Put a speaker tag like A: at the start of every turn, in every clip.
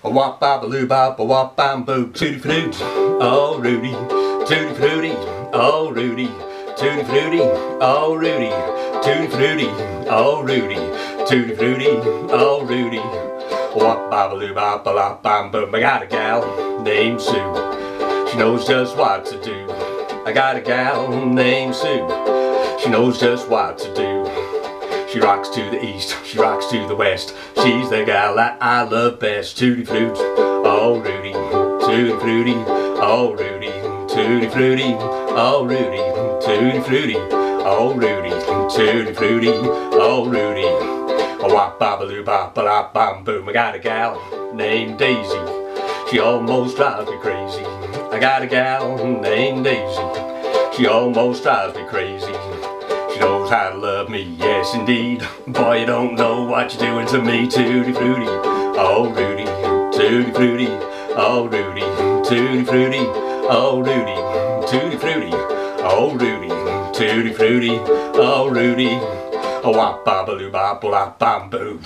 A: A wop babaloo bop, a wop bam boo, tutti frutti, oh Rudy, tutti frutti, oh Rudy, tutti frutti, oh Rudy, tutti frutti, oh Rudy, tutti frutti, oh Rudy. A wop babaloo bop, a wop bam boom. I got a gal named Sue, she knows just what to do. I got a gal named Sue, she knows just what to do. She rocks to the east, she rocks to the west. She's the gal that I love best. Tutti frutti, oh Rudy, tutti frutti, oh Rudy, tutti frutti, oh Rudy, tutti frutti, oh Rudy, tutti frutti, oh Rudy. A wop babaloo bop, a lop bam boom. I got a gal named Daisy, she almost drives me crazy. I got a gal named Daisy, she almost drives me crazy. She knows how to love me, yes indeed. Boy, you don't know what you're doing to me. Tutti frutti, oh Rudy, tutti frutti, oh Rudy, tutti frutti, oh Rudy, tutti frutti, oh Rudy, tutti frutti, oh Rudy. A wop babaloo bop, a lop bam boom.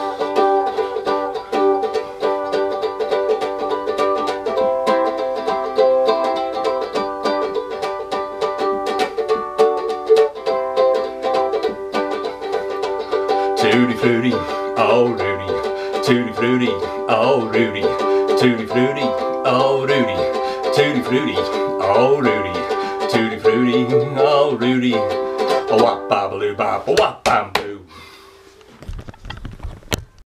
A: Tutti frutti, oh Rudy, tutti frutti, oh Rudy, tutti frutti, oh Rudy, tutti frutti, oh Rudy, tutti frutti, oh Rudy. A wop babaloo bop, a wop bam boo.